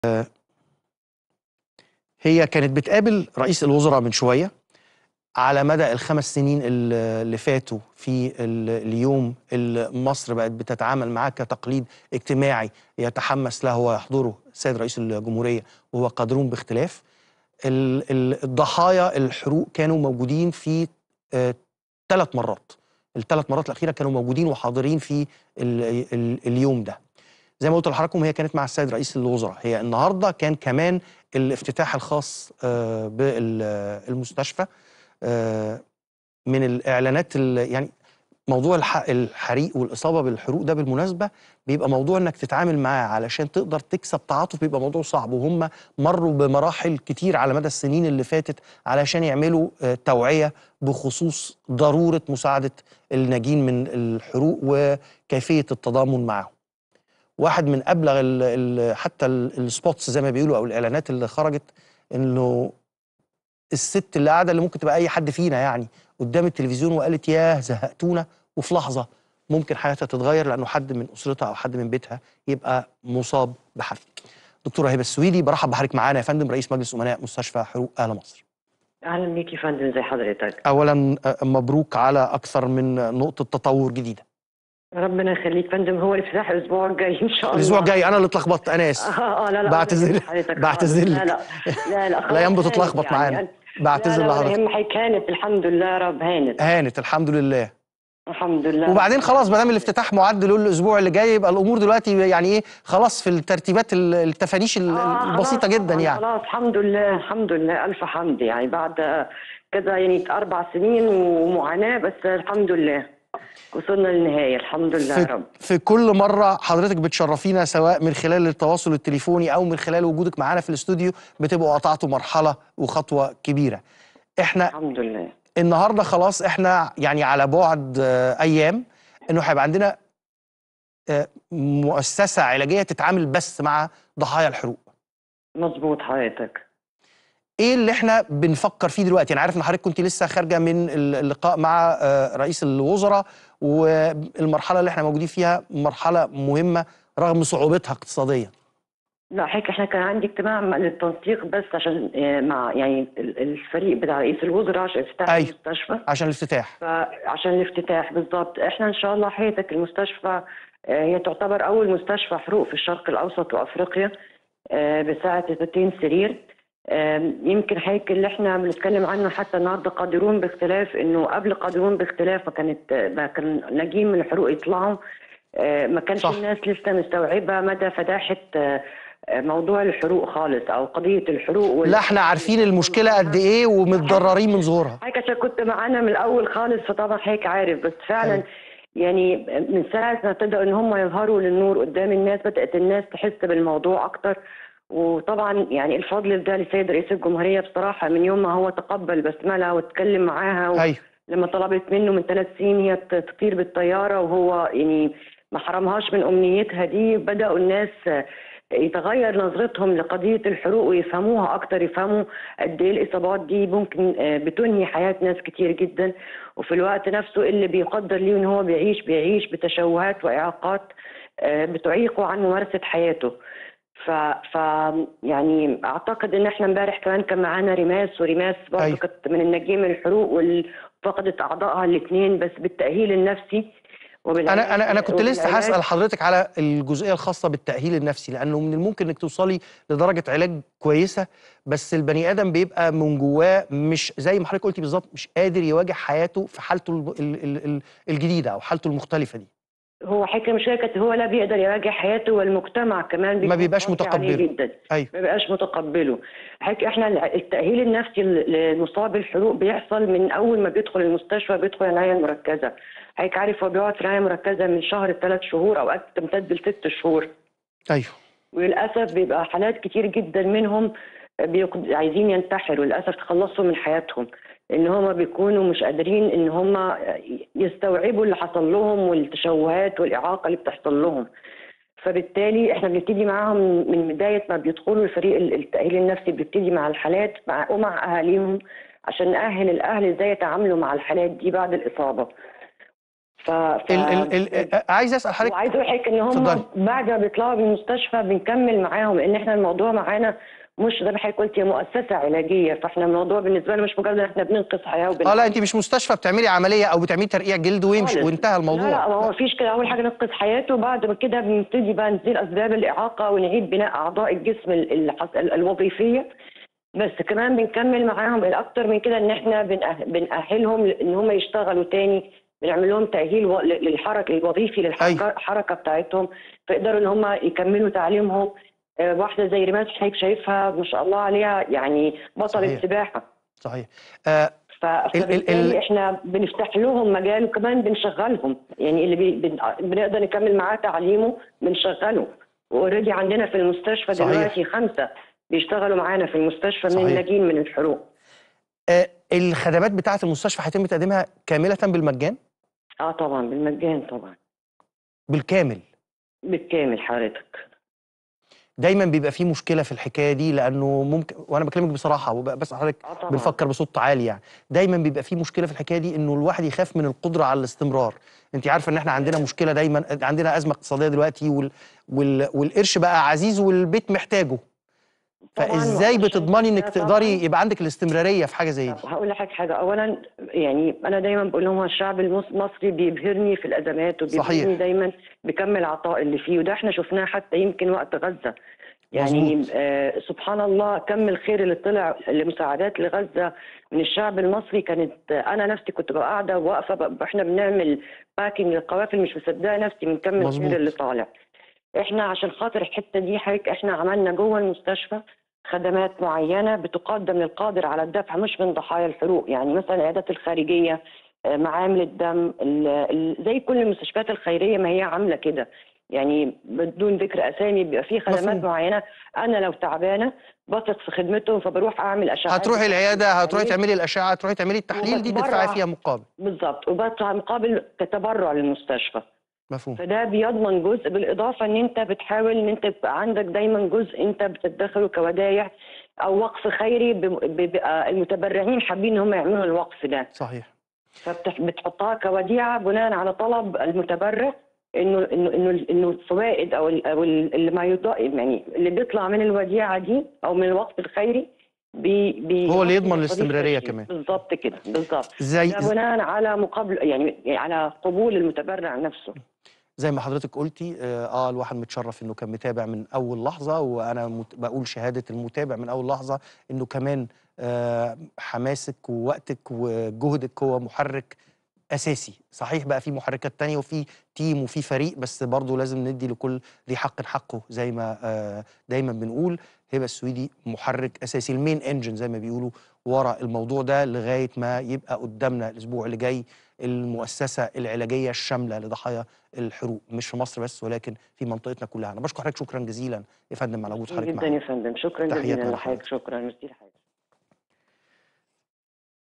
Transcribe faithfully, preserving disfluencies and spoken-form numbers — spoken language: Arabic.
هي كانت بتقابل رئيس الوزراء من شوية على مدى الخمس سنين اللي فاتوا في اليوم اللي مصر بقت بتتعامل معاه كتقليد اجتماعي يتحمس له ويحضره السيد رئيس الجمهورية وهو قادرون باختلاف. الضحايا الحروق كانوا موجودين في ثلاث مرات، الثلاث مرات الأخيرة كانوا موجودين وحاضرين في ال ال اليوم ده. زي ما قلت لحضراتكم هي كانت مع السيد رئيس الوزراء. هي النهارده كان كمان الافتتاح الخاص بالمستشفى. من الاعلانات يعني موضوع الحريق والاصابه بالحروق ده بالمناسبه بيبقى موضوع انك تتعامل معاه علشان تقدر تكسب تعاطف، بيبقى موضوع صعب، وهم مروا بمراحل كتير على مدى السنين اللي فاتت علشان يعملوا توعيه بخصوص ضروره مساعده الناجين من الحروق وكيفيه التضامن معهم. واحد من ابلغ ال ال حتى السبوتس زي ما بيقولوا او الاعلانات اللي خرجت، انه الست اللي قاعده اللي ممكن تبقى اي حد فينا يعني قدام التلفزيون وقالت ياه زهقتونا، وفي لحظه ممكن حياتها تتغير لانه حد من اسرتها او حد من بيتها يبقى مصاب بحريق. دكتوره هبه السويدي، برحب بحضرتك معانا يا فندم، رئيس مجلس امناء مستشفى حروق اهل مصر. اهلا بيك يا فندم، زي حضرتك. اولا مبروك على اكثر من نقطه تطور جديده. ربنا يخليك فندم، هو الافتتاح الاسبوع الجاي ان شاء الله. الاسبوع الجاي، انا اللي اتلخبطت، انا اسف. اه اه لا لا بعتذر بعتذر لك. لا لا لا لا لا ينبغي تتلخبط يعني معانا. بعتذر لحضرتك. لا لا هي كانت الحمد لله رب هانت هانت الحمد لله الحمد لله. وبعدين خلاص ما دام الافتتاح معد له الاسبوع اللي جاي، يبقى الامور دلوقتي يعني ايه، خلاص في الترتيبات التفانيش آه البسيطه جدا يعني. خلاص الحمد لله الحمد لله الف حمد، يعني بعد كده يعني اربع سنين ومعاناه، بس الحمد لله وصلنا للنهايه الحمد لله يا رب. في كل مره حضرتك بتشرفينا سواء من خلال التواصل التليفوني او من خلال وجودك معانا في الاستوديو، بتبقوا قطعتوا مرحله وخطوه كبيره. احنا الحمد لله النهارده خلاص احنا يعني على بعد ايام انه هيبقى عندنا مؤسسه علاجيه تتعامل بس مع ضحايا الحروق. مظبوط حضرتك. ايه اللي احنا بنفكر فيه دلوقتي؟ انا عارف ان حضرتك كنت لسه خارجه من اللقاء مع رئيس الوزراء، والمرحله اللي احنا موجودين فيها مرحله مهمه رغم صعوبتها اقتصاديا. لا حضرتك احنا كان عندي اجتماع للتنسيق بس عشان مع يعني الفريق بتاع رئيس الوزراء عشان افتتاح أيوة. المستشفى. عشان الافتتاح. عشان الافتتاح بالظبط. احنا ان شاء الله حضرتك المستشفى هي تعتبر اول مستشفى حروق في الشرق الاوسط وافريقيا بسعه ستين سرير. يمكن حضرتك اللي احنا بنتكلم عنه حتى النهارده قادرون باختلاف، انه قبل قادرون باختلاف فكانت كان ناجين من الحروق يطلعوا، ما كانش صح. الناس لسه مستوعبه مدى فداحه موضوع الحروق خالص او قضيه الحروق. لا احنا عارفين المشكله قد ايه ومتضررين من ظهورها. حضرتك عشان كنت معانا من الاول خالص فطبعا حضرتك عارف، بس فعلا هي. يعني من ساعه ما ابتدأوا ان هم يظهروا للنور قدام الناس بدات الناس تحس بالموضوع اكتر. وطبعا يعني الفضل ده للسيد رئيس الجمهوريه بصراحه، من يوم ما هو تقبل بسمله واتكلم معاها و... أيوه. لما طلبت منه من ثلاث سنين هي تطير بالطياره وهو يعني ما حرمهاش من امنيتها دي، بداوا الناس يتغير نظرتهم لقضيه الحروق ويفهموها اكتر، يفهموا قد ايه الاصابات دي ممكن بتنهي حياه ناس كتير جدا، وفي الوقت نفسه اللي بيقدر ليه ان هو بيعيش بيعيش بتشوهات واعاقات بتعيقه عن ممارسه حياته. ف... ف يعني اعتقد ان احنا امبارح كمان كان معانا ريماس، وريماس برضه أيوه. كانت من الناجين من الحروق وفقدت اعضائها الاثنين، بس بالتاهيل النفسي انا انا انا كنت لسه هسال حضرتك على الجزئيه الخاصه بالتاهيل النفسي، لانه من الممكن انك توصلي لدرجه علاج كويسه، بس البني ادم بيبقى من جواه مش زي ما حضرتك قلتي بالظبط، مش قادر يواجه حياته في حالته الجديده او حالته المختلفه دي. هو حكي مش هيك، هو لا بيقدر يواجه حياته، والمجتمع كمان ما بيبقاش متقبله جدا. أيوه. ما بيبقاش متقبله. حكي احنا التاهيل النفسي للمصاب بالحروق بيحصل من اول ما بيدخل المستشفى، بيدخل العنايه المركزه. حضرتك عارف هو بيقعد في العنايه المركزه من شهر لثلاث شهور، اوقات تمتد لست شهور. ايوه. وللاسف بيبقى حالات كتير جدا منهم عايزين ينتحروا للاسف، تخلصوا من حياتهم، ان هم بيكونوا مش قادرين ان هم يستوعبوا اللي حصل لهم والتشوهات والاعاقه اللي بتحصل لهم. فبالتالي احنا بنبتدي معاهم من بدايه ما بيدخلوا الفريق التاهيل النفسي، بنبتدي مع الحالات مع ومع اهاليهم عشان ناهل الاهل ازاي يتعاملوا مع الحالات دي بعد الاصابه. ف, ف... ال ال ال آآ عايز أسأل حضرتك وعايزه اقول لحضرتك ان اتفضلي. هم بعد ما بيطلعوا من المستشفى بنكمل معاهم، لان احنا الموضوع معانا مش زي ما حضرتك قلت هي مؤسسه علاجيه، فاحنا الموضوع بالنسبه لنا مش مجرد ان احنا بننقذ حياه آه، لأ وبنعالج أنتِ مش مستشفى بتعملي عملية أو بتعملي ترقيع جلد ويمشي خالص. وانتهى لا لا الموضوع، ما هو لأ. مفيش كده، اول حاجه ننقذ حياته، بعد ما كده بنبتدي بقى نزيل اسباب الاعاقه ونعيد بناء اعضاء الجسم ال- ال- ال- الوظيفيه. بس كمان بنكمل معاهم الاكتر من كده، ان احنا بنأه- بنأهلهم ان هم يشتغلوا تاني، بنعمل لهم تأهيل و- للحركه الوظيفي أيوه. للحركه الحركه بتاعتهم، فيقدروا ان هم يكملوا تعليمهم. آه، واحده زي ريمات حضرتك شايفها ما شاء الله عليها، يعني بطلة صحيح، سباحه. صحيح. آآ ف- ال ال ال فبالتالي احنا بنفتح لهم مجال وكمان بنشغلهم، يعني اللي بي بن- بنقدر نكمل معاه تعليمه بنشغله. واوريدي عندنا في المستشفى صحيح، دلوقتي خمسه بيشتغلوا معانا في المستشفى من صحيح. الناجين من الحروق. آآ الخدمات بتاعة المستشفى هيتم تقديمها كاملةً بالمجان؟ اه طبعا بالمجان طبعا. بالكامل. بالكامل حضرتك. دايمًا بيبقى في مشكلة في الحكاية دي، لأنه ممكن وأنا باكلمِك بصراحة وب باسأل حضرتك اه طبعا. بنفكّر بصوت عالي يعني، دايمًا بيبقى في مشكلة في الحكاية دي إنه الواحد يخاف من القدرة على الاستمرار، أنتِ عارفة إن إحنا عندنا مشكلة دايمًا عندنا أزمة اقتصادية دلوقتي وال وال والقرش بقى عزيز والبيت محتاجه، طبعا ما فإزاي اقدرش انكر بتضمني إنِّك ده طبعا. تقدري يبقى عندِك الاستمرارية في حاجة زي طب دي؟ هقول لحضرتك حاجه، اولا يعني انا دايما بقول لهم هو الشعب المص- المصري بيبهرني في الازمات وبيبهرني صحيح، دايما بكم العطاء اللي فيه، وده احنا شفناه حتى يمكن وقت غزه. يعني مضبوط، آه سبحان الله كم الخير اللي طلع لمساعدات لغزه من الشعب المصري. كانت آه انا نفسي كنت ببقى قاعده واقفه ب- احنا بنعمل باكينج للقوافل مش مصدقه نفسي من كم الخير اللي مضبوط، طالع. احنا عشان خاطر الحته دي حضرتك احنا عملنا جوه المستشفى خدمات معينه بتقدم للقادر على الدفع مش من ضحايا الحروق، يعني مثلا العيادات الخارجيه، آه، معامل الدم، ال- ال- زي كل المستشفيات الخيريه ما هي عامله كده، يعني بدون ذكر اسامي بيبقى في خدمات مفهوم. معينه. انا لو تعبانه بثق في خدمتهم فبروح اعمل اشعاعات هتروحي بتاعه العيادة، هتروحي التحاليل تعملي الأشعة، هتروحي تعملي التحليل دي تدفعي وبتبرع. فيها مقابل، بالظبط، وبدفع مقابل كتبرع للمستشفى. مفهوم، فده بيضمن جزء، بالاضافه ان انت بتحاول ان انت يبقى عندك دايما جزء انت بتدخره كودايع او وقف خيري، ب- بيبقى المتبرعين حابين ان هم يعملوا الوقف ده، صحيح. فبتحطها كوديعه بناء على طلب المتبرع، انه انه انه انه الفوائد او ال او ال- اللي ما يضا يعني اللي بيطلع من الوديعه دي او من الوقف الخيري بي هو اللي بيغطي يضمن مصاريف الاستمرارية تشغيل. كمان. بالظبط كده بالظبط. زي وده بناء على مقابل يعني على قبول المتبرع نفسه. زي ما حضرتك قلتِ آه، آه الواحد متشرّف إنه كان متابع من أول لحظة، وأنا مت باقول شهادة المتابع من أول لحظة إنه كمان آآ حماسِك ووقتِك وجهدِك هو محرِّك أساسي، صحيح بقى في محركات تانية وفي team وفي فريق، بس برضه لازم ندّي لكل ذي حقٍ حقه زي ما آآ دايمًا بنقول، هبة السويدي محرك أساسي الmain engine زي ما بيقولوا ورا الموضوع ده لغاية ما يبقى قدّامنا الأسبوع اللي جاي المؤسسة العلاجية الشاملة لضحايا الحروق، مش في مصر بس ولكن في منطقتنا كلها. أنا باشكر حضرتك شكرًا جزيلًا يا فندم على وجود ميرسي حضرتك جدا يا معانا، فندم، شكرا تحياتنا جزيلا لحضرتك، لحضرتك. شكرا ميرسي لحضرتك.